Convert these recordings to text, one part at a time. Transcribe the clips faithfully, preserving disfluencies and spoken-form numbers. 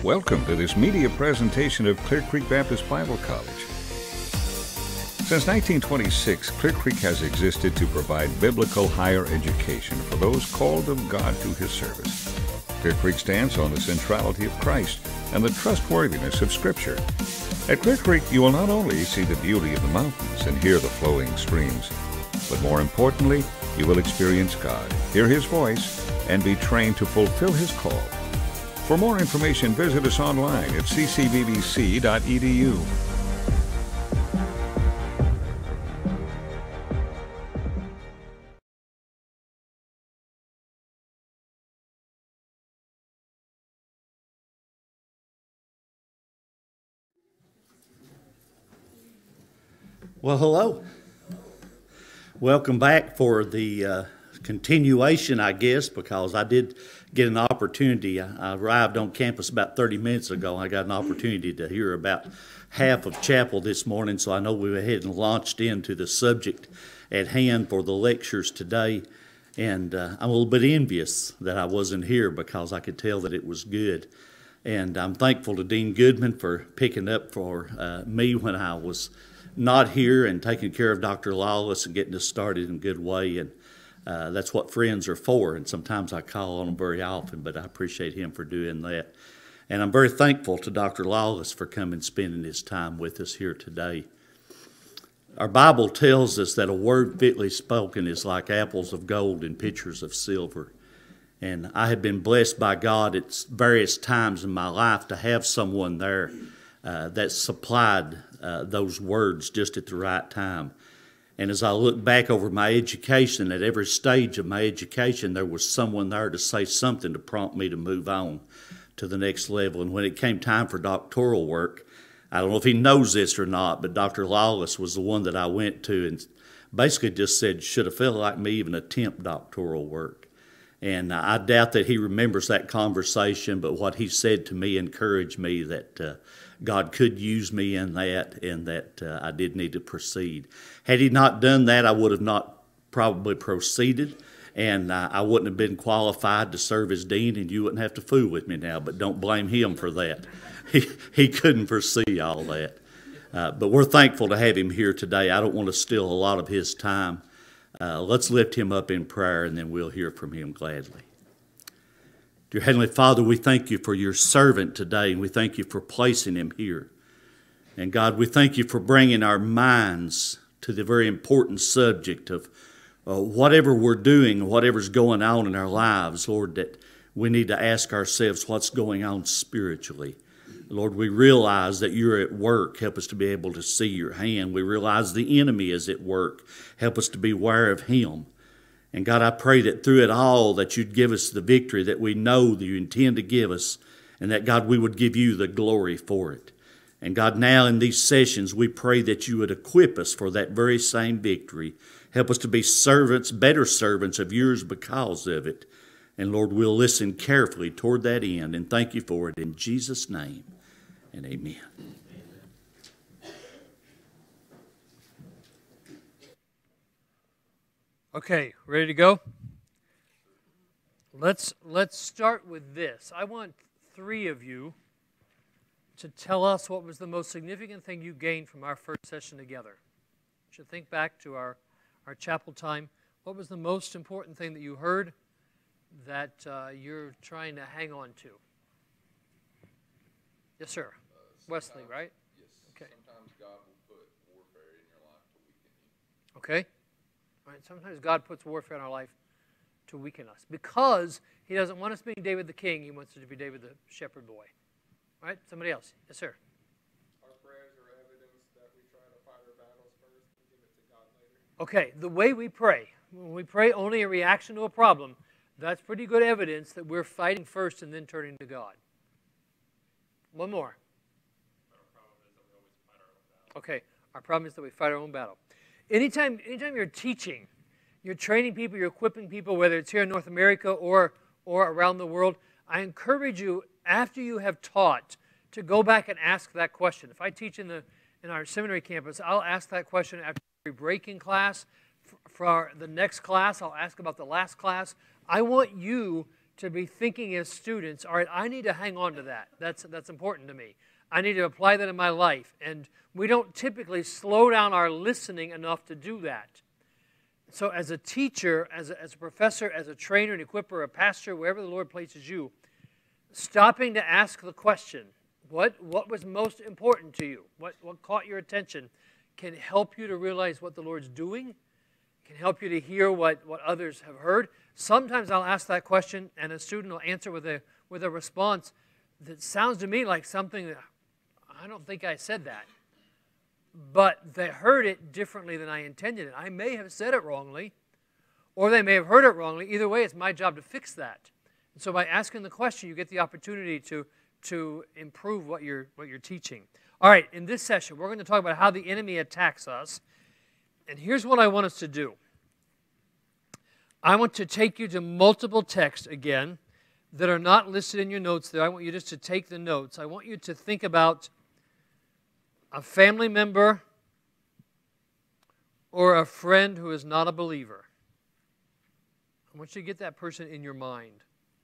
Welcome to this media presentation of Clear Creek Baptist Bible College. Since nineteen twenty-six, Clear Creek has existed to provide biblical higher education for those called of God to His service. Clear Creek stands on the centrality of Christ and the trustworthiness of Scripture. At Clear Creek, you will not only see the beauty of the mountains and hear the flowing streams, but more importantly, you will experience God, hear His voice, and be trained to fulfill His call. For more information, visit us online at c c b b c dot e d u. Well, hello. Welcome back for the uh, continuation, I guess, because I did get an opportunity. I arrived on campus about thirty minutes ago. I got an opportunity to hear about half of chapel this morning, so I know we went ahead and launched into the subject at hand for the lectures today. And uh, I'm a little bit envious that I wasn't here because I could tell that it was good. And I'm thankful to Dean Goodman for picking up for uh, me when I was not here and taking care of Doctor Lawless and getting us started in a good way. And uh, that's what friends are for. And sometimes I call on him very often, but I appreciate him for doing that. And I'm very thankful to Doctor Lawless for coming and spending his time with us here today. Our Bible tells us that a word fitly spoken is like apples of gold in pitchers of silver. And I have been blessed by God at various times in my life to have someone there uh, that supplied uh, those words just at the right time. And as I look back over my education, at every stage of my education, there was someone there to say something to prompt me to move on to the next level. And when it came time for doctoral work, I don't know if he knows this or not, but Doctor Lawless was the one that I went to and basically just said, should have felt like me even attempt doctoral work. And I doubt that he remembers that conversation, but what he said to me encouraged me that uh, God could use me in that and that uh, I did need to proceed. Had he not done that, I would have not probably proceeded, and uh, I wouldn't have been qualified to serve as dean, and you wouldn't have to fool with me now, but don't blame him for that. He, he couldn't foresee all that. Uh, but we're thankful to have him here today. I don't want to steal a lot of his time. Uh, let's lift him up in prayer, and then we'll hear from him gladly. Dear Heavenly Father, we thank you for your servant today, and we thank you for placing him here. And God, we thank you for bringing our minds to the very important subject of uh, whatever we're doing, whatever's going on in our lives, Lord, that we need to ask ourselves what's going on spiritually. Lord, we realize that you're at work. Help us to be able to see your hand. We realize the enemy is at work. Help us to be aware of him. And God, I pray that through it all that you'd give us the victory that we know that you intend to give us, and that, God, we would give you the glory for it. And God, now in these sessions, we pray that you would equip us for that very same victory. Help us to be servants, better servants of yours because of it. And Lord, we'll listen carefully toward that end, and thank you for it in Jesus' name, and amen. Okay, ready to go? Let's let's start with this. I want three of you to tell us what was the most significant thing you gained from our first session together. You should think back to our, our chapel time. What was the most important thing that you heard that uh, you're trying to hang on to? Yes, sir. Uh, Wesley, right? Yes. Okay. Sometimes God will put warfare in your life to weaken you. Okay. All right. Sometimes God puts warfare in our life to weaken us because He doesn't want us being David the king. He wants us to be David the shepherd boy. All right. Somebody else. Yes, sir. Our prayers are evidence that we try to fight our battles first and give it to God later. Okay. The way we pray, when we pray only a reaction to a problem, that's pretty good evidence that we're fighting first and then turning to God. One more. Our problem is that we always fight our own battle. Okay, our problem is that we fight our own battle. Anytime, anytime you're teaching, you're training people, you're equipping people, whether it's here in North America or, or around the world, I encourage you, after you have taught, to go back and ask that question. If I teach in, the, in our seminary campus, I'll ask that question after every break in class. For the next class, I'll ask about the last class. I want you to be thinking as students, all right, I need to hang on to that. That's, that's important to me. I need to apply that in my life. And we don't typically slow down our listening enough to do that. So as a teacher, as a, as a professor, as a trainer, an equiper, a pastor, wherever the Lord places you, stopping to ask the question, what, what was most important to you? What, what caught your attention can help you to realize what the Lord's doing, can help you to hear what, what others have heard. Sometimes I'll ask that question and a student will answer with a, with a response that sounds to me like something that, I don't think I said that. But they heard it differently than I intended it. I may have said it wrongly, or they may have heard it wrongly. Either way, it's my job to fix that. And so by asking the question, you get the opportunity to, to improve what you're, what you're teaching. All right, in this session, we're going to talk about how the enemy attacks us. And here's what I want us to do. I want to take you to multiple texts again that are not listed in your notes there. I want you just to take the notes. I want you to think about a family member or a friend who is not a believer. I want you to get that person in your mind.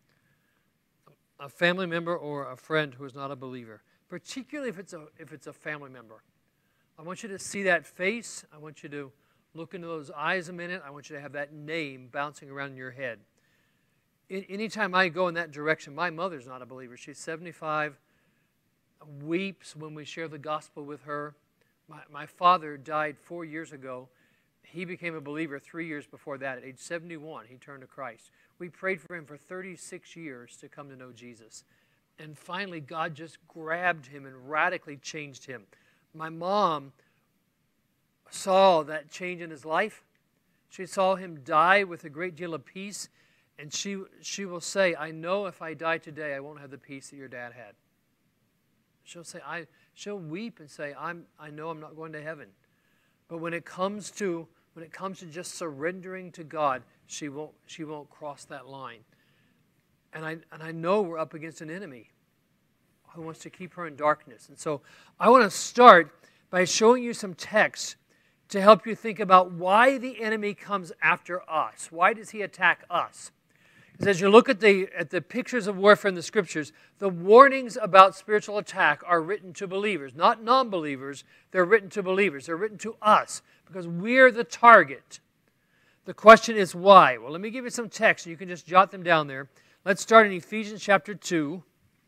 A family member or a friend who is not a believer, particularly if it's a, if it's a family member. I want you to see that face. I want you to look into those eyes a minute. I want you to have that name bouncing around in your head. Anytime I go in that direction, my mother's not a believer. She's seventy-five, weeps when we share the gospel with her. My, my father died four years ago. He became a believer three years before that. At age seventy-one, he turned to Christ. We prayed for him for thirty-six years to come to know Jesus. And finally, God just grabbed him and radically changed him. My mom saw that change in his life. She saw him die with a great deal of peace. And she, she will say, I know if I die today, I won't have the peace that your dad had. She'll say, I, she'll weep and say, I'm, I know I'm not going to heaven. But when it comes to, when it comes to just surrendering to God, she won't, she won't cross that line. And I, and I know we're up against an enemy who wants to keep her in darkness. And so I want to start by showing you some texts to help you think about why the enemy comes after us. Why does he attack us? Because as you look at the, at the pictures of warfare in the Scriptures, the warnings about spiritual attack are written to believers, not non-believers. They're written to believers. They're written to us because we're the target. The question is why? Well, let me give you some text. You can just jot them down there. Let's start in Ephesians chapter two,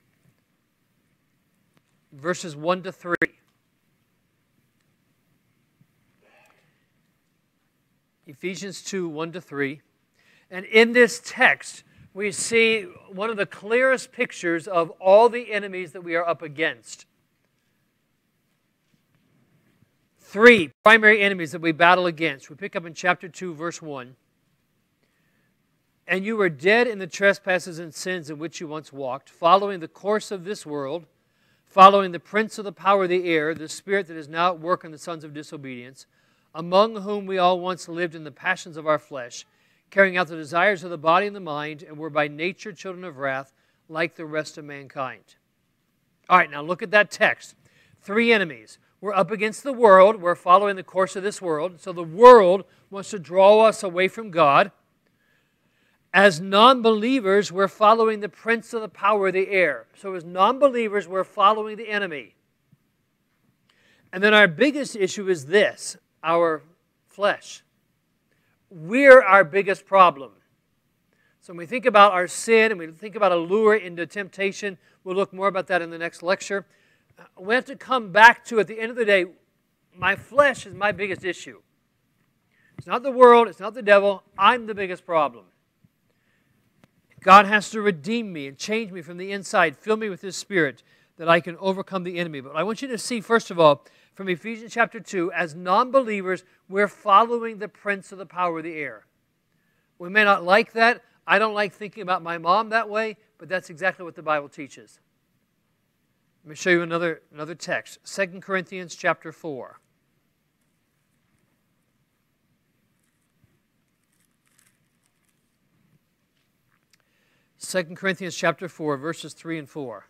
verses one to three. Ephesians two, one to three. And in this text, we see one of the clearest pictures of all the enemies that we are up against. Three primary enemies that we battle against. We pick up in chapter two, verse one. And you were dead in the trespasses and sins in which you once walked, following the course of this world, following the prince of the power of the air, the spirit that is now at work in the sons of disobedience, among whom we all once lived in the passions of our flesh, carrying out the desires of the body and the mind, and were by nature children of wrath, like the rest of mankind. All right, now look at that text. Three enemies. We're up against the world. We're following the course of this world. So the world wants to draw us away from God. As non-believers, we're following the prince of the power of the air. So as non-believers, we're following the enemy. And then our biggest issue is this, our flesh. We're our biggest problem. So when we think about our sin and we think about a lure into temptation, we'll look more about that in the next lecture. We have to come back to, at the end of the day, my flesh is my biggest issue. It's not the world, it's not the devil, I'm the biggest problem. God has to redeem me and change me from the inside, fill me with His Spirit, that I can overcome the enemy. But I want you to see, first of all, from Ephesians chapter two, as non-believers, we're following the prince of the power of the air. We may not like that. I don't like thinking about my mom that way, but that's exactly what the Bible teaches. Let me show you another, another text. Second Corinthians chapter four. Second Corinthians chapter four, verses three and four.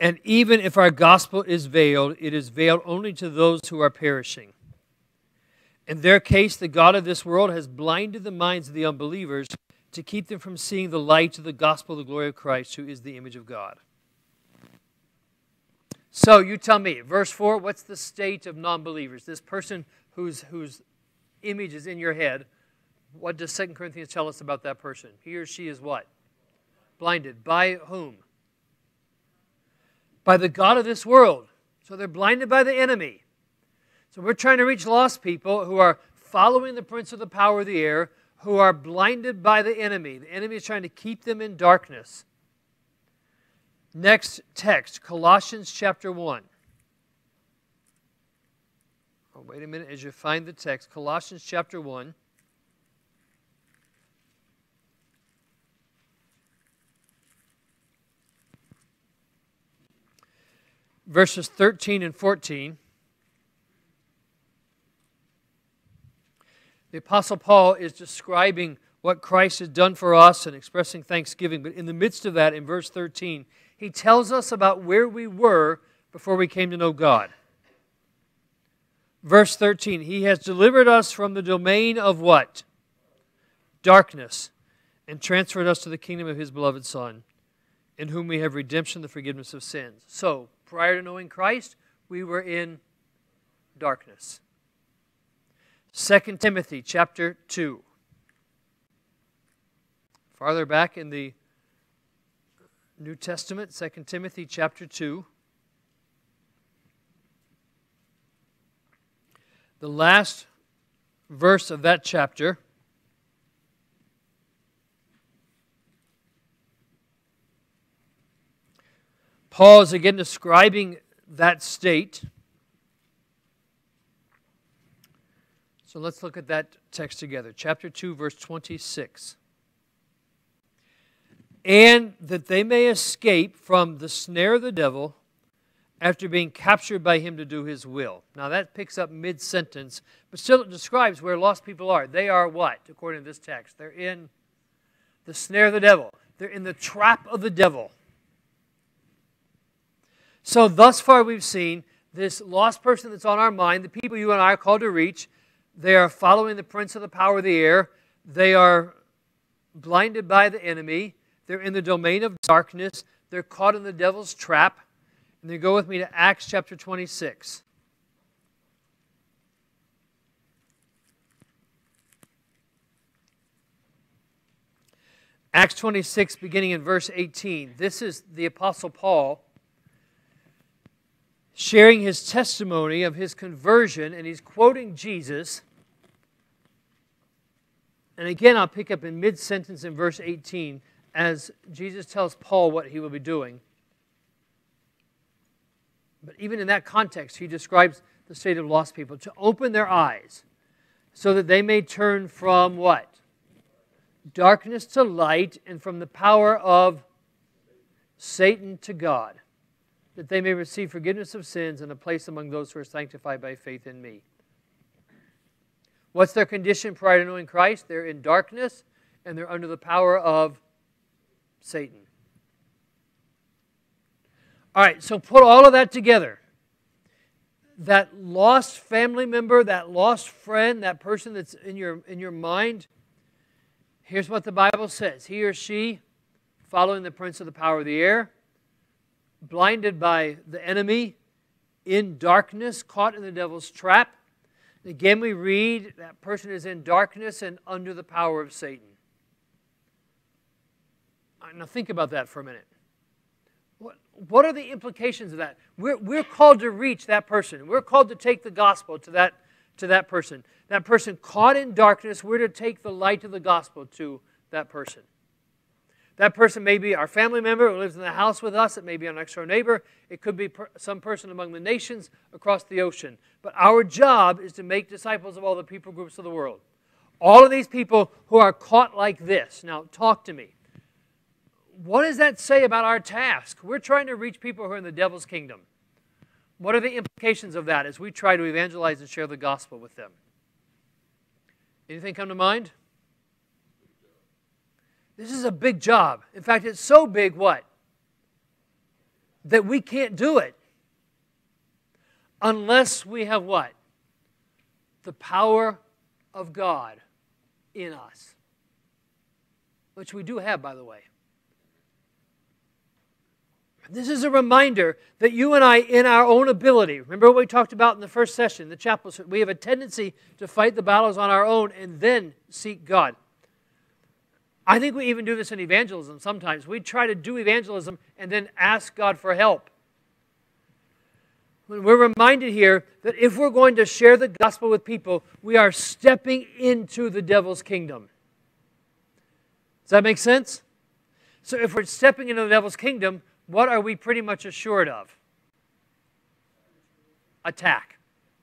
And even if our gospel is veiled, it is veiled only to those who are perishing. In their case, the God of this world has blinded the minds of the unbelievers to keep them from seeing the light of the gospel of the glory of Christ, who is the image of God. So you tell me, verse four, what's the state of non-believers? This person whose, whose image is in your head, what does Second Corinthians tell us about that person? He or she is what? Blinded. By whom? By the God of this world. So they're blinded by the enemy. So we're trying to reach lost people who are following the prince of the power of the air, who are blinded by the enemy. The enemy is trying to keep them in darkness. Next text, Colossians chapter one. Oh, wait a minute as you find the text. Colossians chapter one. Verses thirteen and fourteen. The Apostle Paul is describing what Christ has done for us and expressing thanksgiving. But in the midst of that, in verse thirteen, he tells us about where we were before we came to know God. Verse thirteen, He has delivered us from the domain of what? Darkness, and transferred us to the kingdom of His beloved Son, in whom we have redemption, the forgiveness of sins. So, prior to knowing Christ, we were in darkness. Second Timothy chapter two. Farther back in the New Testament, Second Timothy chapter two. The last verse of that chapter. Paul is again describing that state. So let's look at that text together. Chapter two, verse twenty-six. And that they may escape from the snare of the devil after being captured by him to do his will. Now that picks up mid-sentence, but still it describes where lost people are. They are what, according to this text? They're in the snare of the devil. They're in the trap of the devil. So thus far we've seen this lost person that's on our mind, the people you and I are called to reach. They are following the prince of the power of the air. They are blinded by the enemy. They're in the domain of darkness. They're caught in the devil's trap. And then go with me to Acts chapter twenty-six. Acts twenty-six, beginning in verse eighteen. This is the Apostle Paul sharing his testimony of his conversion, and he's quoting Jesus. And again, I'll pick up in mid-sentence in verse eighteen as Jesus tells Paul what he will be doing. But even in that context, he describes the state of lost people, to open their eyes so that they may turn from what? Darkness to light, and from the power of Satan to God, that they may receive forgiveness of sins and a place among those who are sanctified by faith in me. What's their condition prior to knowing Christ? They're in darkness, and they're under the power of Satan. All right, so put all of that together. That lost family member, that lost friend, that person that's in your, in your mind, here's what the Bible says. He or she, following the prince of the power of the air, blinded by the enemy, in darkness, caught in the devil's trap. Again, we read that person is in darkness and under the power of Satan. Now think about that for a minute. What, what are the implications of that? We're, we're called to reach that person. We're called to take the gospel to that, to that person. That person caught in darkness, we're to take the light of the gospel to that person. That person may be our family member who lives in the house with us. It may be our next door neighbor. It could be per, some person among the nations across the ocean. But our job is to make disciples of all the people groups of the world. All of these people who are caught like this. Now, talk to me. What does that say about our task? We're trying to reach people who are in the devil's kingdom. What are the implications of that as we try to evangelize and share the gospel with them? Anything come to mind? This is a big job. In fact, it's so big, what? that we can't do it unless we have what? The power of God in us. Which we do have, by the way. This is a reminder that you and I, in our own ability, remember what we talked about in the first session, the chapel, we have a tendency to fight the battles on our own and then seek God. I think we even do this in evangelism sometimes. We try to do evangelism and then ask God for help. When we're reminded here that if we're going to share the gospel with people, we are stepping into the devil's kingdom. Does that make sense? So if we're stepping into the devil's kingdom, what are we pretty much assured of? Attack.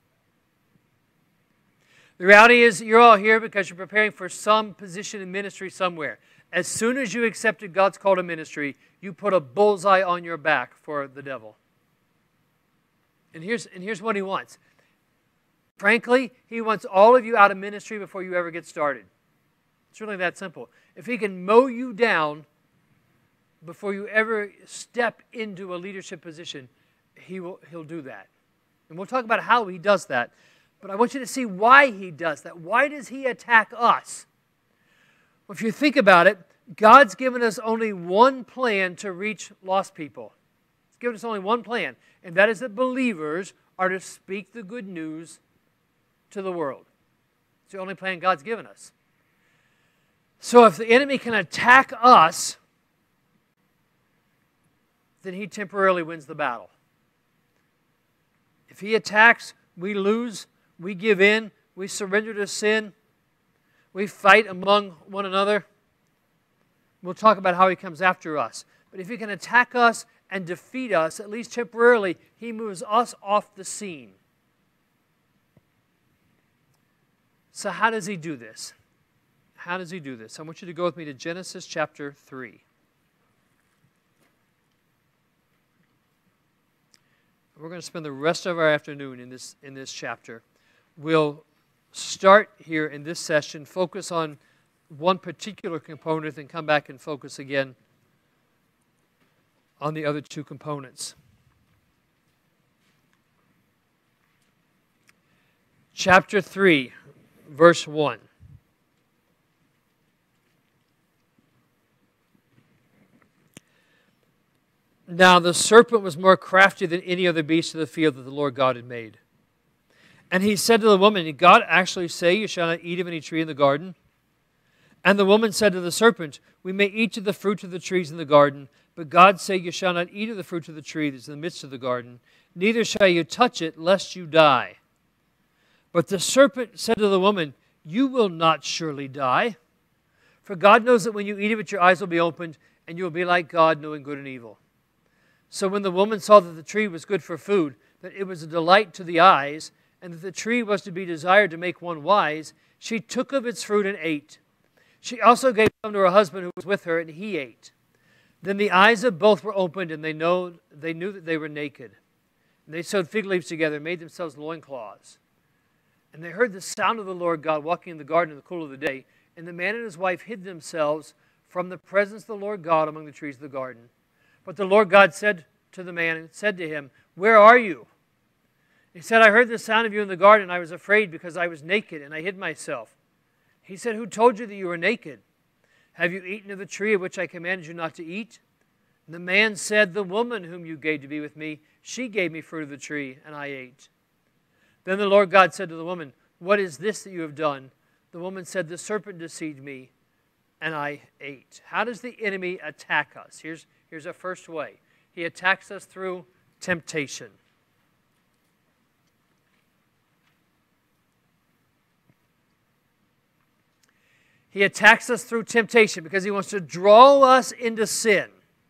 The reality is you're all here because you're preparing for some position in ministry somewhere. As soon as you accepted God's call to ministry, you put a bullseye on your back for the devil. And here's, and here's what he wants. Frankly, he wants all of you out of ministry before you ever get started. It's really that simple. If he can mow you down before you ever step into a leadership position, he will, he'll do that. And we'll talk about how he does that. But I want you to see why he does that. Why does he attack us? Well, if you think about it, God's given us only one plan to reach lost people. He's given us only one plan, and that is that believers are to speak the good news to the world. It's the only plan God's given us. So if the enemy can attack us, then he temporarily wins the battle. If he attacks, we lose, we give in, we surrender to sin, we fight among one another. We'll talk about how he comes after us. But if he can attack us and defeat us, at least temporarily, he moves us off the scene. So how does he do this? How does he do this? I want you to go with me to Genesis chapter three. We're going to spend the rest of our afternoon in this, in this chapter. We'll start here in this session, focus on one particular component, and come back and focus again on the other two components. Chapter three, verse one. Now the serpent was more crafty than any other beast of the field that the Lord God had made. And he said to the woman, did God actually say, you shall not eat of any tree in the garden? And the woman said to the serpent, we may eat of the fruit of the trees in the garden, but God said, you shall not eat of the fruit of the tree that is in the midst of the garden, neither shall you touch it, lest you die. But the serpent said to the woman, you will not surely die. For God knows that when you eat of it, your eyes will be opened, and you will be like God, knowing good and evil. So when the woman saw that the tree was good for food, that it was a delight to the eyes, and that the tree was to be desired to make one wise, she took of its fruit and ate. She also gave some to her husband who was with her, and he ate. Then the eyes of both were opened, and they, know, they knew that they were naked. And they sewed fig leaves together and made themselves loincloths. And they heard the sound of the Lord God walking in the garden in the cool of the day, and the man and his wife hid themselves from the presence of the Lord God among the trees of the garden. But the Lord God said to the man, and said to him, where are you? He said, I heard the sound of you in the garden. I was afraid because I was naked, and I hid myself. He said, who told you that you were naked? Have you eaten of the tree of which I commanded you not to eat? And the man said, the woman whom you gave to be with me, she gave me fruit of the tree, and I ate. Then the Lord God said to the woman, what is this that you have done? The woman said, the serpent deceived me, and I ate. How does the enemy attack us? Here's, here's a first way. He attacks us through temptation. He attacks us through temptation because he wants to draw us into sin.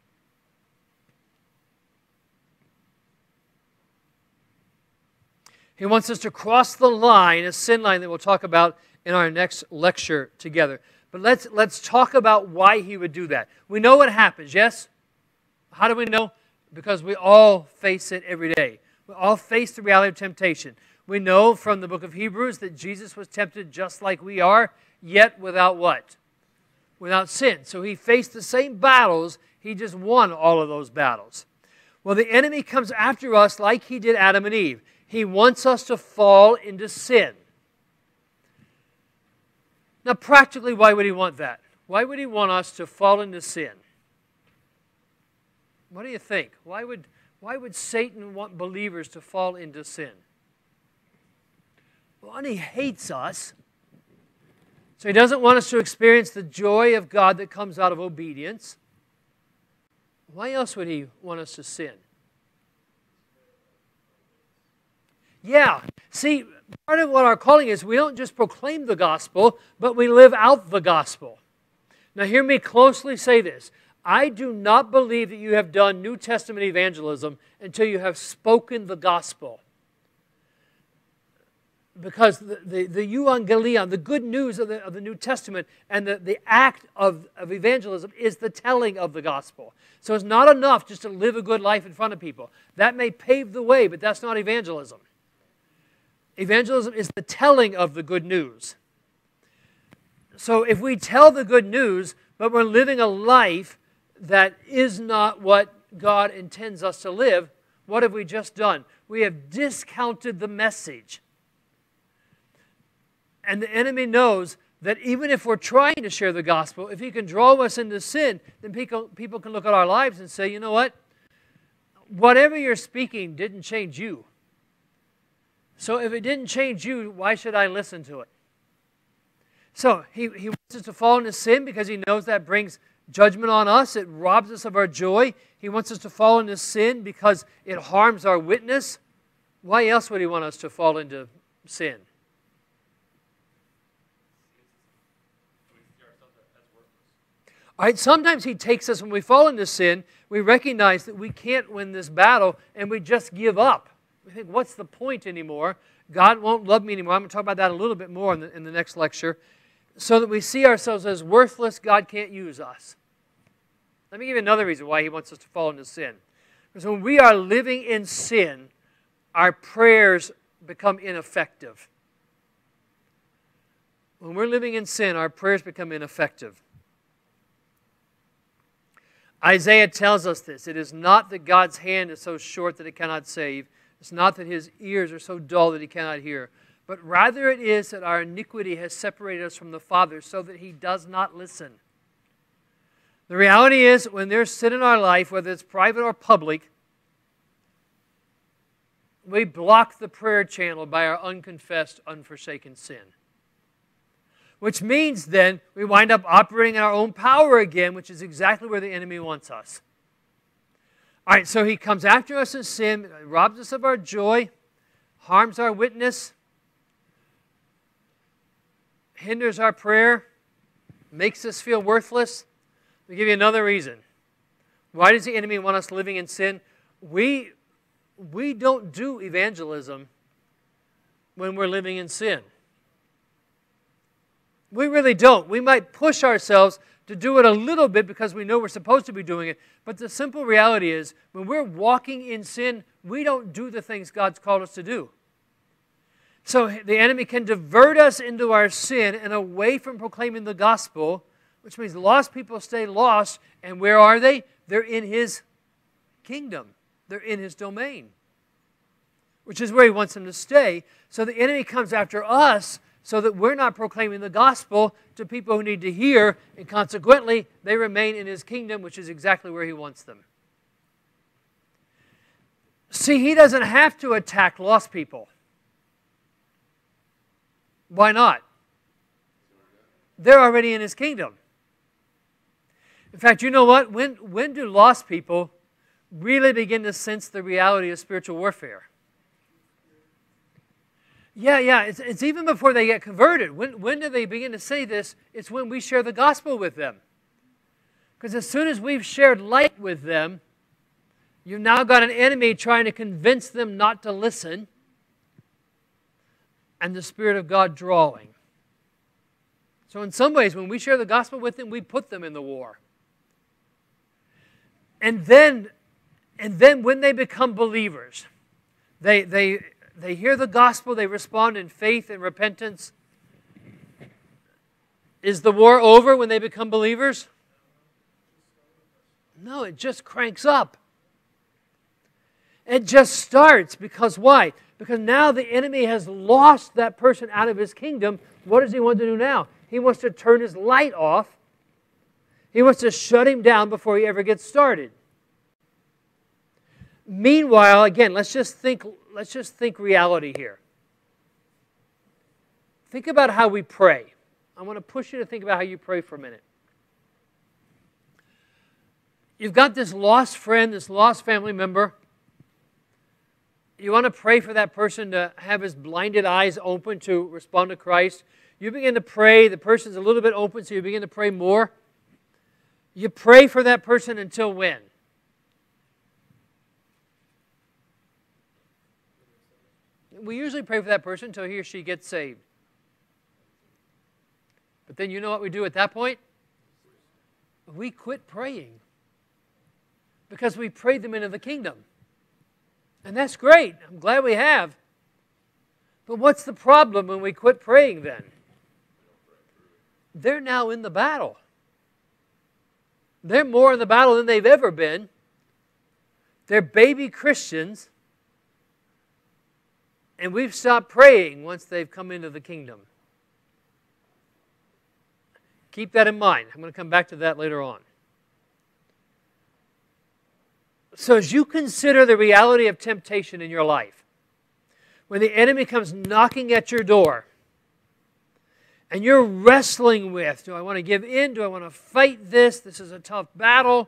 He wants us to cross the line, a sin line that we'll talk about in our next lecture together. But let's, let's talk about why he would do that. We know what happens, yes? How do we know? Because we all face it every day. We all face the reality of temptation. We know from the book of Hebrews that Jesus was tempted just like we are, yet without what? Without sin. So he faced the same battles, he just won all of those battles. Well, the enemy comes after us like he did Adam and Eve. He wants us to fall into sin. Now, practically, why would he want that? Why would he want us to fall into sin? What do you think? Why would, why would Satan want believers to fall into sin? Well, he hates us. So he doesn't want us to experience the joy of God that comes out of obedience. Why else would he want us to sin? Yeah. See, part of what our calling is, we don't just proclaim the gospel, but we live out the gospel. Now hear me closely say this. I do not believe that you have done New Testament evangelism until you have spoken the gospel. Because the, the, the euangelion, the good news of the, of the New Testament, and the, the act of, of evangelism is the telling of the gospel. So it's not enough just to live a good life in front of people. That may pave the way, but that's not evangelism. Evangelism is the telling of the good news. So if we tell the good news, but we're living a life that is not what God intends us to live, what have we just done? We have discounted the message. And the enemy knows that even if we're trying to share the gospel, if he can draw us into sin, then people, people can look at our lives and say, you know what? Whatever you're speaking didn't change you. So if it didn't change you, why should I listen to it? So he, he wants us to fall into sin because he knows that brings judgment on us. It robs us of our joy. He wants us to fall into sin because it harms our witness. Why else would he want us to fall into sin? All right, sometimes he takes us, when we fall into sin, we recognize that we can't win this battle and we just give up. We think, what's the point anymore? God won't love me anymore. I'm going to talk about that a little bit more in the, in the next lecture. So that we see ourselves as worthless, God can't use us. Let me give you another reason why he wants us to fall into sin. Because when we are living in sin, our prayers become ineffective. When we're living in sin, our prayers become ineffective. Isaiah tells us this. It is not that God's hand is so short that it cannot save. It's not that his ears are so dull that he cannot hear. But rather it is that our iniquity has separated us from the Father so that he does not listen. The reality is when there's sin in our life, whether it's private or public, we block the prayer channel by our unconfessed, unforsaken sin. Which means then we wind up operating in our own power again, which is exactly where the enemy wants us. All right, so he comes after us in sin, robs us of our joy, harms our witness, hinders our prayer, makes us feel worthless. Let me give you another reason. Why does the enemy want us living in sin? We, we don't do evangelism when we're living in sin. We really don't. We might push ourselves to do it a little bit because we know we're supposed to be doing it. But the simple reality is, when we're walking in sin, we don't do the things God's called us to do. So the enemy can divert us into our sin and away from proclaiming the gospel, which means lost people stay lost. And where are they? They're in his kingdom. They're in his domain, which is where he wants them to stay. So the enemy comes after us so that we're not proclaiming the gospel to people who need to hear, and consequently, they remain in his kingdom, which is exactly where he wants them. See, he doesn't have to attack lost people. Why not? They're already in his kingdom. In fact, you know what? When, when do lost people really begin to sense the reality of spiritual warfare? Yeah, yeah, it's, it's even before they get converted. When, when do they begin to say this? It's when we share the gospel with them. Because as soon as we've shared light with them, you've now got an enemy trying to convince them not to listen, and the Spirit of God drawing. So in some ways, when we share the gospel with them, we put them in the war. And then, and then when they become believers, they, they, they hear the gospel, they respond in faith and repentance. Is the war over when they become believers? No, it just cranks up. It just starts because why? Because now the enemy has lost that person out of his kingdom. What does he want to do now? He wants to turn his light off. He wants to shut him down before he ever gets started. Meanwhile, again, let's just think, let's just think reality here. Think about how we pray. I want to push you to think about how you pray for a minute. You've got this lost friend, this lost family member. You want to pray for that person to have his blinded eyes open to respond to Christ. You begin to pray. The person's a little bit open, so you begin to pray more. You pray for that person until when? We usually pray for that person until he or she gets saved. But then you know what we do at that point? We quit praying. Because we prayed them into the kingdom. And that's great. I'm glad we have. But what's the problem when we quit praying then? They're now in the battle. They're more in the battle than they've ever been. They're baby Christians. And we've stopped praying once they've come into the kingdom. Keep that in mind. I'm going to come back to that later on. So as you consider the reality of temptation in your life, when the enemy comes knocking at your door, and you're wrestling with, do I want to give in? Do I want to fight this? This is a tough battle.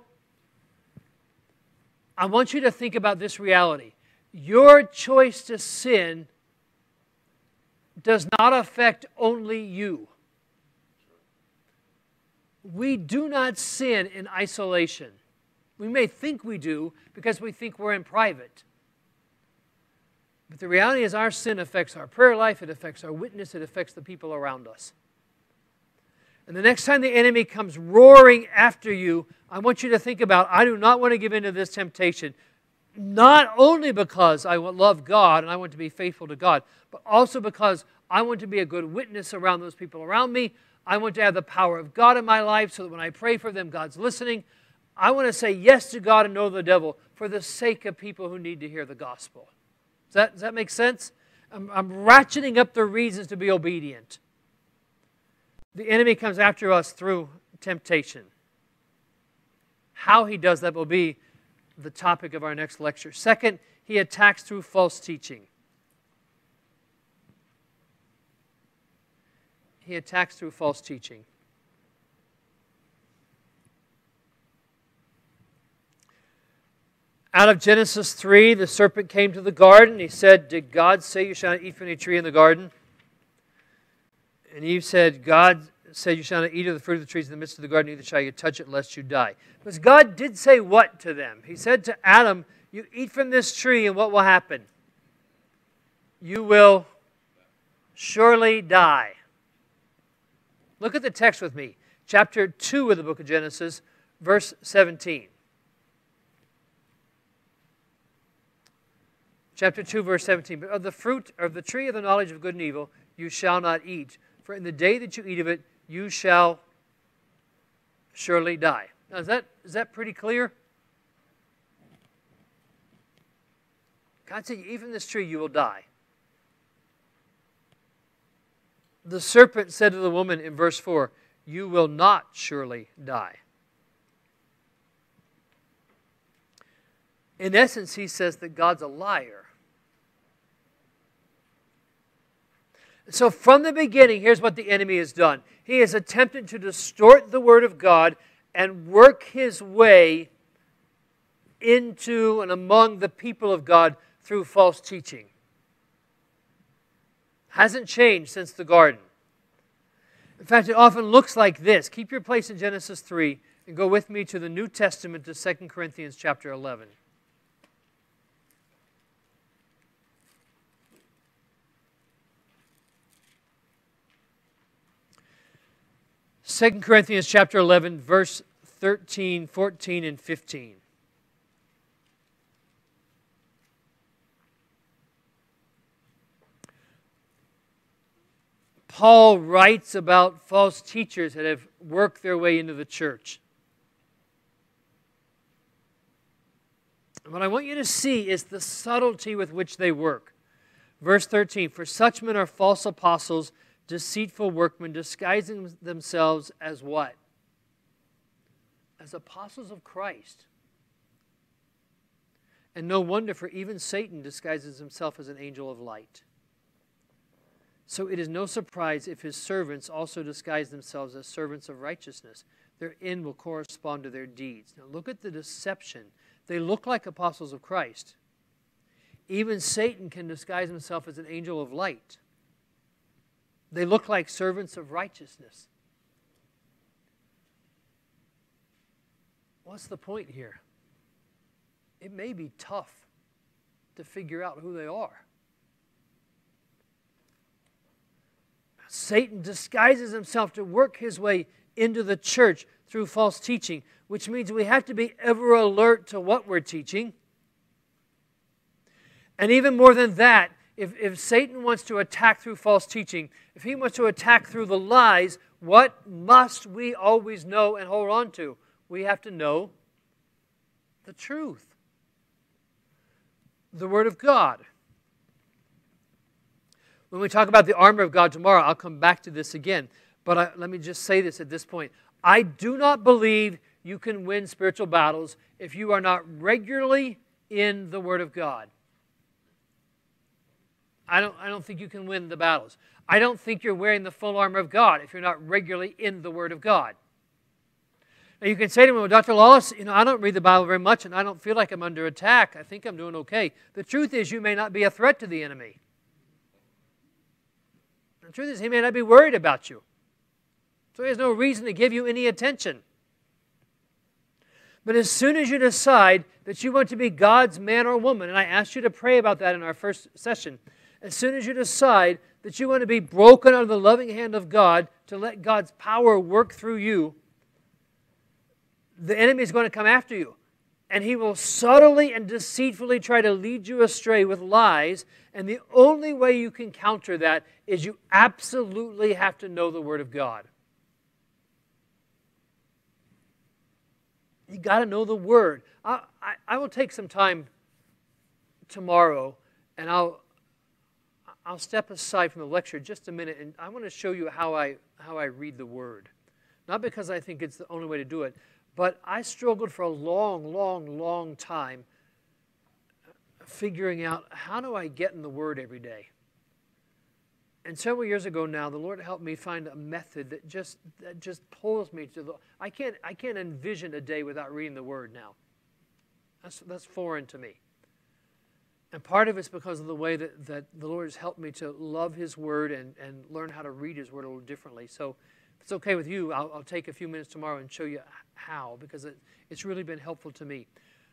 I want you to think about this reality. Your choice to sin does not affect only you. We do not sin in isolation. We may think we do because we think we're in private. But the reality is our sin affects our prayer life, it affects our witness, it affects the people around us. And the next time the enemy comes roaring after you, I want you to think about, I do not want to give in to this temptation. Not only because I love God and I want to be faithful to God, but also because I want to be a good witness around those people around me. I want to have the power of God in my life so that when I pray for them, God's listening. I want to say yes to God and no to the devil for the sake of people who need to hear the gospel. Does that, does that make sense? I'm, I'm ratcheting up the reasons to be obedient. The enemy comes after us through temptation. How he does that will be the topic of our next lecture. Second, he attacks through false teaching. He attacks through false teaching. Out of Genesis three, the serpent came to the garden. He said, did God say you shall not eat from any tree in the garden? And Eve said, God said you shall not eat of the fruit of the trees in the midst of the garden, neither shall you touch it lest you die. Because God did say what to them? He said to Adam, you eat from this tree and what will happen? You will surely die. Look at the text with me. Chapter two of the book of Genesis, verse seventeen. Chapter two, verse seventeen. But of the fruit of the tree of the knowledge of good and evil you shall not eat. For in the day that you eat of it, you shall surely die. Now, is that, is that pretty clear? God said, you eat from this tree, you will die. The serpent said to the woman in verse four, you will not surely die. In essence, he says that God's a liar. So from the beginning, here's what the enemy has done. He has attempted to distort the Word of God and work his way into and among the people of God through false teaching. Hasn't changed since the garden. In fact, it often looks like this. Keep your place in Genesis three and go with me to the New Testament to Second Corinthians chapter eleven. Second Corinthians chapter eleven, verse thirteen, fourteen, and fifteen. Paul writes about false teachers that have worked their way into the church. And what I want you to see is the subtlety with which they work. Verse thirteen, for such men are false apostles, deceitful workmen, disguising themselves as what? As apostles of Christ. And no wonder, for even Satan disguises himself as an angel of light. So it is no surprise if his servants also disguise themselves as servants of righteousness. Their end will correspond to their deeds. Now look at the deception. They look like apostles of Christ. Even Satan can disguise himself as an angel of light. They look like servants of righteousness. What's the point here? It may be tough to figure out who they are. Satan disguises himself to work his way into the church through false teaching, which means we have to be ever alert to what we're teaching. And even more than that, if, if Satan wants to attack through false teaching, if he wants to attack through the lies, what must we always know and hold on to? We have to know the truth. The Word of God. When we talk about the armor of God tomorrow, I'll come back to this again. But I, let me just say this at this point. I do not believe you can win spiritual battles if you are not regularly in the Word of God. I don't, I don't think you can win the battles. I don't think you're wearing the full armor of God if you're not regularly in the Word of God. Now you can say to me, well, Doctor Lawless, you know, I don't read the Bible very much and I don't feel like I'm under attack. I think I'm doing okay. The truth is you may not be a threat to the enemy. The truth is he may not be worried about you. So he has no reason to give you any attention. But as soon as you decide that you want to be God's man or woman, and I asked you to pray about that in our first session, as soon as you decide that you want to be broken under the loving hand of God to let God's power work through you, the enemy is going to come after you. And he will subtly and deceitfully try to lead you astray with lies. And the only way you can counter that is you absolutely have to know the Word of God. You got to know the Word. I, I, I will take some time tomorrow and I'll, I'll step aside from the lecture just a minute and I want to show you how I, how I read the Word. Not because I think it's the only way to do it, but I struggled for a long, long, long time figuring out how do I get in the Word every day. And several years ago now, the Lord helped me find a method that just that just pulls me to the. I can't I can't envision a day without reading the Word now. That's that's foreign to me. And part of it's because of the way that, that the Lord has helped me to love His Word and, and learn how to read His Word a little differently. So if it's okay with you, I'll, I'll take a few minutes tomorrow and show you how, because it, it's really been helpful to me.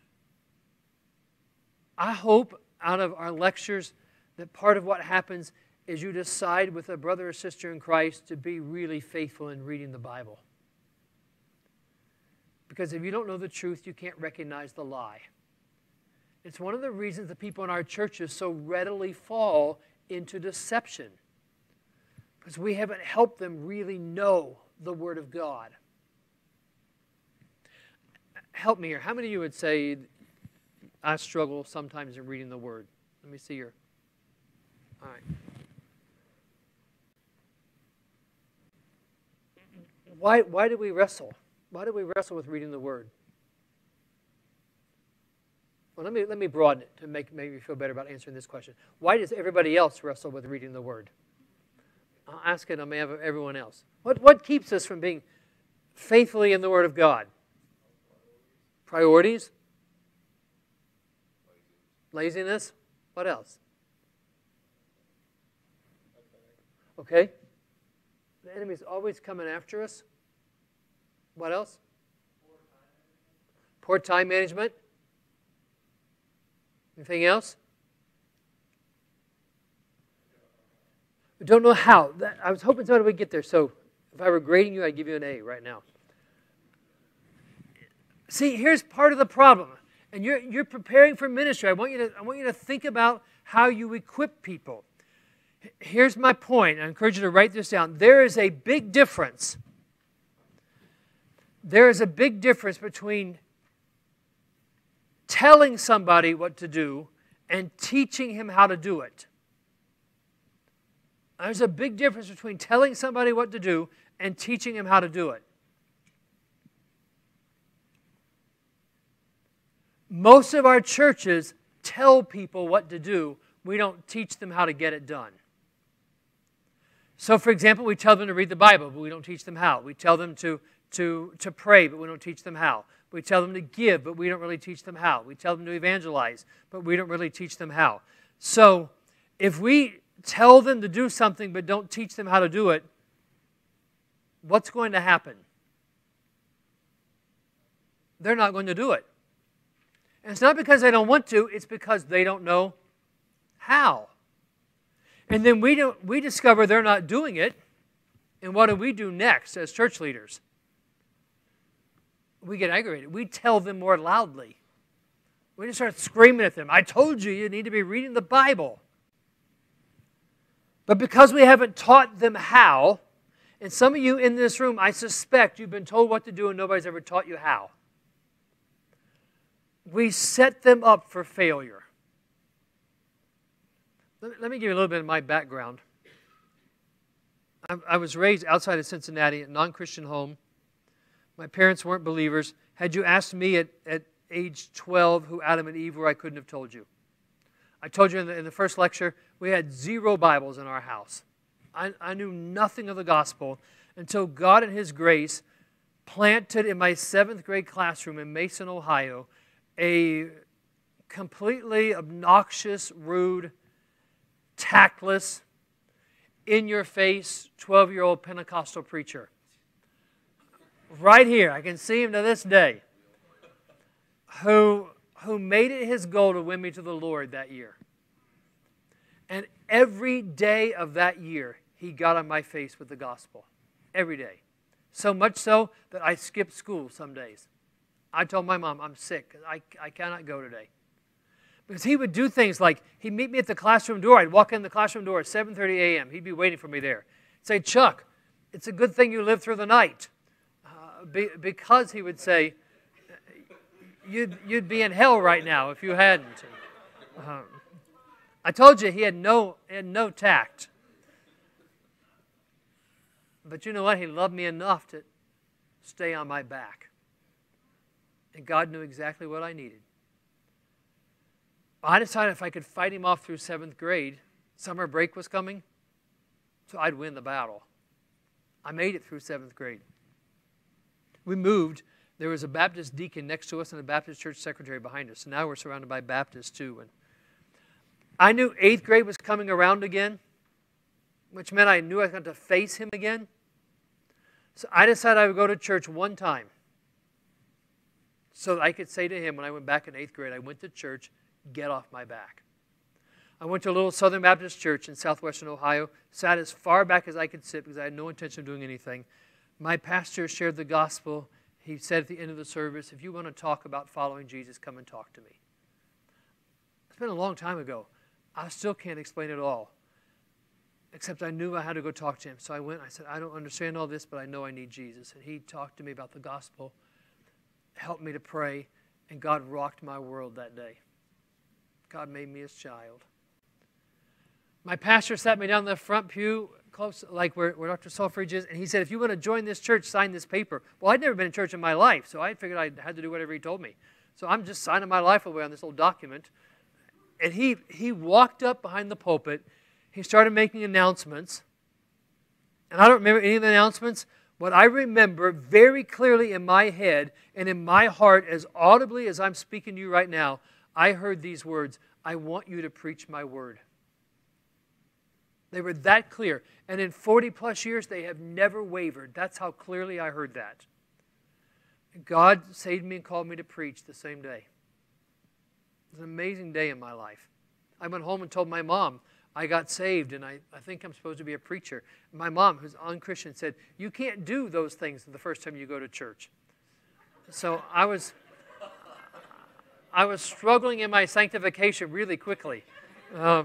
I hope out of our lectures that part of what happens is you decide with a brother or sister in Christ to be really faithful in reading the Bible. Because if you don't know the truth, you can't recognize the lie. It's one of the reasons that people in our churches so readily fall into deception. Because we haven't helped them really know the Word of God. Help me here. How many of you would say, I struggle sometimes in reading the Word? Let me see your... All right. Why, why do we wrestle? Why do we wrestle with reading the Word? Well, let me, let me broaden it to make, make you feel better about answering this question. Why does everybody else wrestle with reading the Word? I'll ask it on behalf of everyone else. What, what keeps us from being faithfully in the Word of God? Priorities? Laziness? What else? Okay. The enemy's always coming after us. What else? Poor time management. Anything else? We don't know how. That, I was hoping somebody would get there. So if I were grading you, I'd give you an A right now. See, here's part of the problem. And you're, you're preparing for ministry. I want you to, I want you to think about how you equip people. Here's my point. I encourage you to write this down. There is a big difference. There is a big difference between telling somebody what to do and teaching him how to do it. There's a big difference between telling somebody what to do and teaching him how to do it. Most of our churches tell people what to do. We don't teach them how to get it done. So, for example, we tell them to read the Bible, but we don't teach them how. We tell them to, to, to pray, but we don't teach them how. We tell them to give, but we don't really teach them how. We tell them to evangelize, but we don't really teach them how. So, if we tell them to do something but don't teach them how to do it, what's going to happen? They're not going to do it. And it's not because they don't want to, it's because they don't know how. And then we don't, we discover they're not doing it, and what do we do next as church leaders? We get aggravated. We tell them more loudly. We just start screaming at them. I told you you need to be reading the Bible. But because we haven't taught them how, and some of you in this room, I suspect you've been told what to do and nobody's ever taught you how. We set them up for failure. Let me give you a little bit of my background. I was raised outside of Cincinnati, a non-Christian home. My parents weren't believers. Had you asked me at, at age twelve who Adam and Eve were, I couldn't have told you. I told you in the, in the first lecture, we had zero Bibles in our house. I, I knew nothing of the gospel until God in His grace planted in my seventh grade classroom in Mason, Ohio, a completely obnoxious, rude, tactless, in-your-face twelve-year-old Pentecostal preacher. Right here, I can see him to this day, who, who made it his goal to win me to the Lord that year. And every day of that year, he got on my face with the gospel. Every day. So much so that I skipped school some days. I told my mom, I'm sick. I, I cannot go today. Because he would do things like, he'd meet me at the classroom door. I'd walk in the classroom door at seven thirty a m He'd be waiting for me there. He'd say, Chuck, it's a good thing you lived through the night. Uh, be, because, he would say, you'd, you'd be in hell right now if you hadn't. Um, I told you he had no, he had no tact. But you know what? He loved me enough to stay on my back. And God knew exactly what I needed. I decided if I could fight him off through seventh grade, summer break was coming, so I'd win the battle. I made it through seventh grade. We moved. There was a Baptist deacon next to us and a Baptist church secretary behind us. And now we're surrounded by Baptists too. And I knew eighth grade was coming around again, which meant I knew I was going to face him again. So I decided I would go to church one time so that I could say to him when I went back in eighth grade, I went to church, get off my back. I went to a little Southern Baptist church in southwestern Ohio, sat as far back as I could sit because I had no intention of doing anything. My pastor shared the gospel. He said at the end of the service, if you want to talk about following Jesus, come and talk to me. It's been a long time ago. I still can't explain it all, except I knew I had to go talk to him. So I went, I said, I don't understand all this, but I know I need Jesus. And he talked to me about the gospel, helped me to pray, and God rocked my world that day. God made me his child. My pastor sat me down in the front pew, close, like where, where Doctor Selfridge is, and he said, if you want to join this church, sign this paper. Well, I'd never been in church in my life, so I figured I had to do whatever he told me. So I'm just signing my life away on this little document. And he, he walked up behind the pulpit. He started making announcements. And I don't remember any of the announcements. What I remember very clearly in my head and in my heart, as audibly as I'm speaking to you right now, I heard these words, I want you to preach my word. They were that clear. And in forty plus years, they have never wavered. That's how clearly I heard that. God saved me and called me to preach the same day. It was an amazing day in my life. I went home and told my mom, I got saved and I, I think I'm supposed to be a preacher. My mom, who's un-Christian, said, you can't do those things the first time you go to church. So I was... I was struggling in my sanctification really quickly. Uh,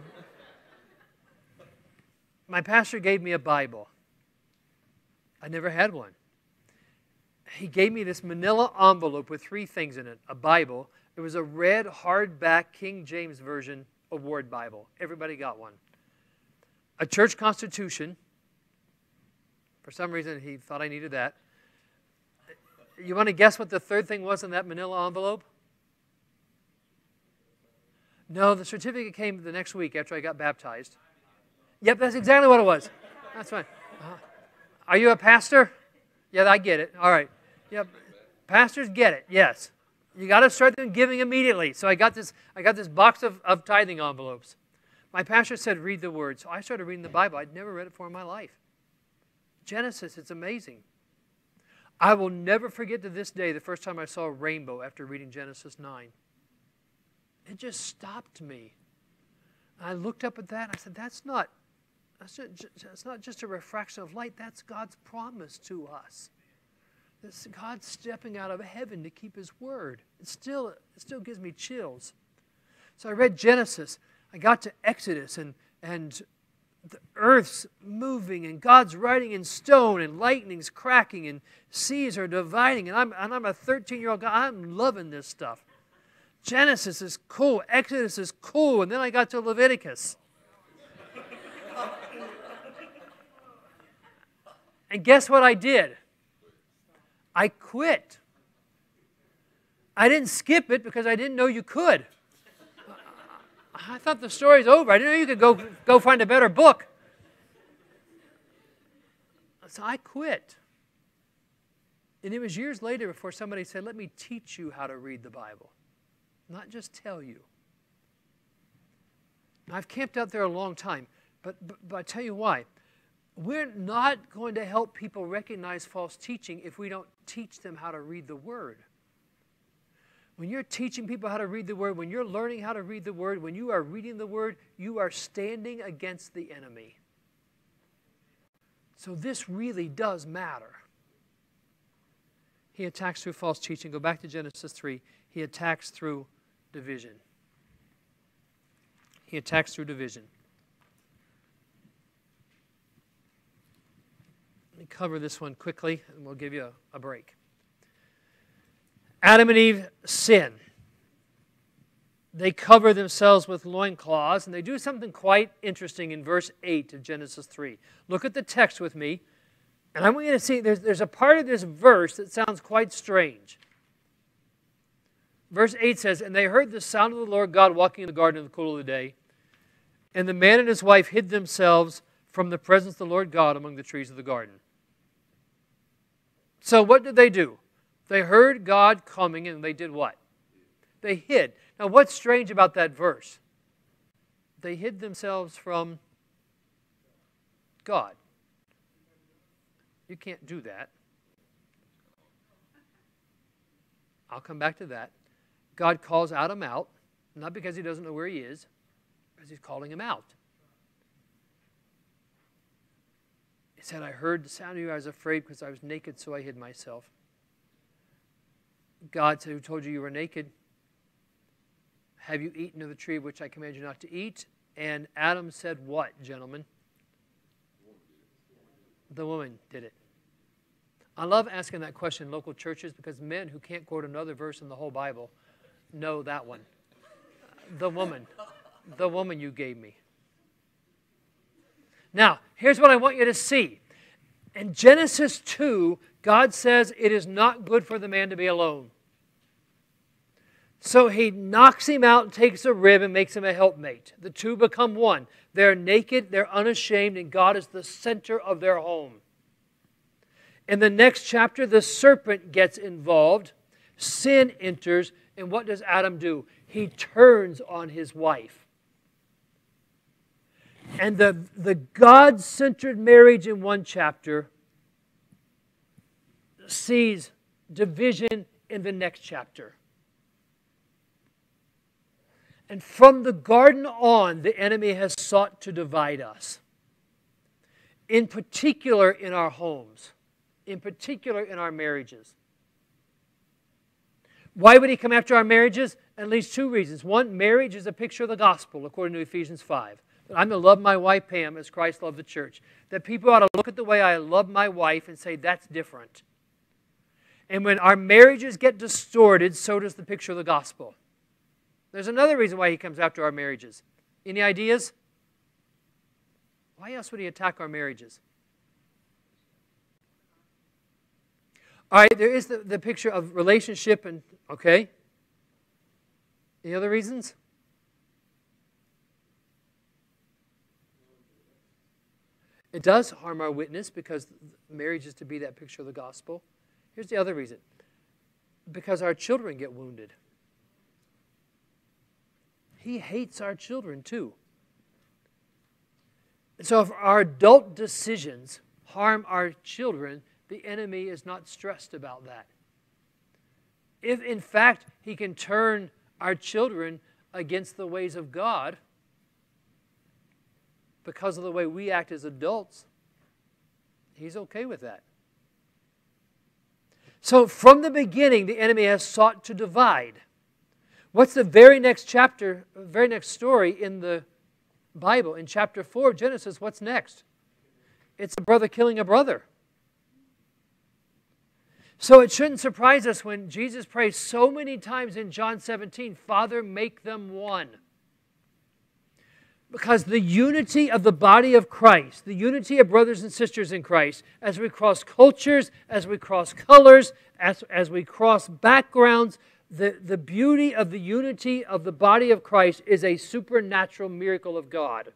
my pastor gave me a Bible. I never had one. He gave me this manila envelope with three things in it, a Bible, It was a red, hardback King James Version Award Bible. Everybody got one. A church constitution. For some reason, he thought I needed that. You want to guess what the third thing was in that manila envelope? No, the certificate came the next week after I got baptized. Yep, that's exactly what it was. That's fine. Uh-huh. Are you a pastor? Yeah, I get it. All right. Yep. Pastors get it. Yes. You got to start them giving immediately. So I got this. I got this box of, of tithing envelopes. My pastor said, "Read the Word." So I started reading the Bible. I'd never read it before in my life. Genesis. It's amazing. I will never forget to this day the first time I saw a rainbow after reading Genesis nine. It just stopped me. I looked up at that and I said, that's not, that's, just, that's not just a refraction of light. That's God's promise to us. It's God stepping out of heaven to keep His word. It still, it still gives me chills. So I read Genesis. I got to Exodus, and, and the earth's moving, and God's writing in stone, and lightning's cracking, and seas are dividing, and I'm, and I'm a thirteen-year-old guy. I'm loving this stuff. Genesis is cool. Exodus is cool. And then I got to Leviticus. And guess what I did? I quit. I didn't skip it because I didn't know you could. I thought the story's over. I didn't know you could go, go find a better book. So I quit. And it was years later before somebody said, let me teach you how to read the Bible. Not just tell you. Now, I've camped out there a long time, but, but, but I tell you why. We're not going to help people recognize false teaching if we don't teach them how to read the Word. When you're teaching people how to read the Word, when you're learning how to read the Word, when you are reading the Word, you are standing against the enemy. So this really does matter. He attacks through false teaching. Go back to Genesis three. He attacks through division. He attacks through division. Let me cover this one quickly, and we'll give you a, a break. Adam and Eve sin. They cover themselves with loincloths, and they do something quite interesting in verse eight of Genesis three. Look at the text with me, and I want you to see there's, there's a part of this verse that sounds quite strange. Verse eight says, and they heard the sound of the Lord God walking in the garden in the cool of the day, and the man and his wife hid themselves from the presence of the Lord God among the trees of the garden. So what did they do? They heard God coming, and they did what? They hid. Now, what's strange about that verse? They hid themselves from God. You can't do that. I'll come back to that. God calls Adam out, not because He doesn't know where he is, because He's calling him out. He said, I heard the sound of you, I was afraid because I was naked, so I hid myself. God said, who told you you were naked? Have you eaten of the tree of which I command you not to eat? And Adam said what, gentlemen? The woman did it. I love asking that question in local churches because men who can't quote another verse in the whole Bible know that one. The woman. The woman you gave me. Now, here's what I want you to see. In Genesis two, God says it is not good for the man to be alone. So He knocks him out and takes a rib and makes him a helpmate. The two become one. They're naked, they're unashamed, and God is the center of their home. In the next chapter, the serpent gets involved. Sin enters, and what does Adam do? He turns on his wife. And the, the God-centered marriage in one chapter sees division in the next chapter. And from the garden on, the enemy has sought to divide us. In particular in our homes. In particular in our marriages. Why would he come after our marriages? At least two reasons. One, marriage is a picture of the gospel, according to Ephesians five. I'm to love my wife, Pam, as Christ loved the church. That people ought to look at the way I love my wife and say, that's different. And when our marriages get distorted, so does the picture of the gospel. There's another reason why he comes after our marriages. Any ideas? Why else would he attack our marriages? All right, there is the, the picture of relationship and, okay. Any other reasons? It does harm our witness because marriage is to be that picture of the gospel. Here's the other reason. Because our children get wounded. He hates our children too. So if our adult decisions harm our children, the enemy is not stressed about that. If in fact he can turn our children against the ways of God, because of the way we act as adults, he's okay with that. So from the beginning, the enemy has sought to divide. What's the very next chapter, very next story in the Bible? In chapter four of Genesis, what's next? It's a brother killing a brother. So it shouldn't surprise us when Jesus prays so many times in John seventeen, Father, make them one. Because the unity of the body of Christ, the unity of brothers and sisters in Christ, as we cross cultures, as we cross colors, as, as we cross backgrounds, the, the beauty of the unity of the body of Christ is a supernatural miracle of God.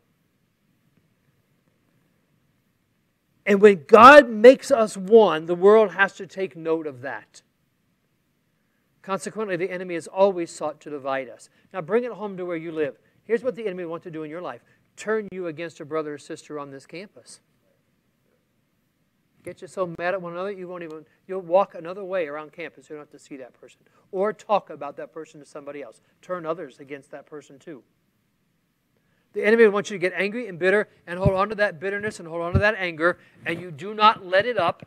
And when God makes us one, the world has to take note of that. Consequently, the enemy has always sought to divide us. Now bring it home to where you live. Here's what the enemy wants to do in your life. Turn you against a brother or sister on this campus. Get you so mad at one another, you won't even, you'll walk another way around campus. You don't have to see that person. Or talk about that person to somebody else. Turn others against that person too. The enemy wants you to get angry and bitter and hold on to that bitterness and hold on to that anger, and you do not let it up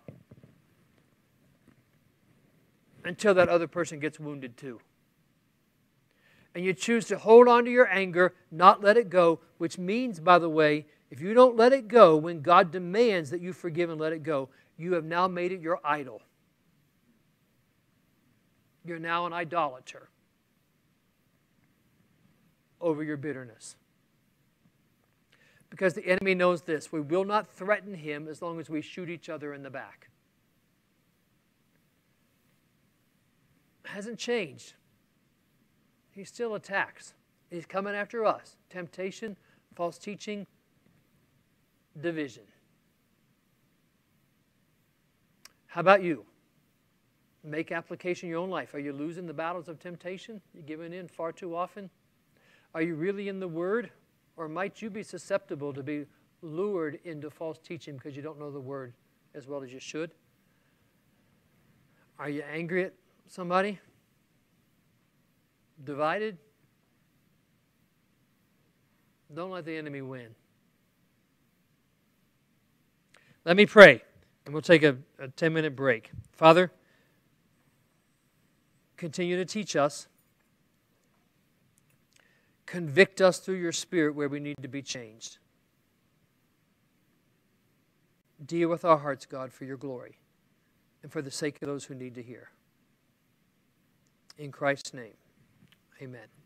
until that other person gets wounded too. And you choose to hold on to your anger, not let it go, which means, by the way, if you don't let it go when God demands that you forgive and let it go, you have now made it your idol. You're now an idolater over your bitterness. Because the enemy knows this. We will not threaten him as long as we shoot each other in the back. It hasn't changed. He still attacks. He's coming after us. Temptation, false teaching, division. How about you? Make application in your own life. Are you losing the battles of temptation? You're giving in far too often? Are you really in the Word? Or might you be susceptible to be lured into false teaching because you don't know the Word as well as you should? Are you angry at somebody? Divided? Don't let the enemy win. Let me pray, and we'll take a, a ten-minute break. Father, continue to teach us. Convict us through your Spirit where we need to be changed. Deal with our hearts, God, for your glory and for the sake of those who need to hear. In Christ's name, amen.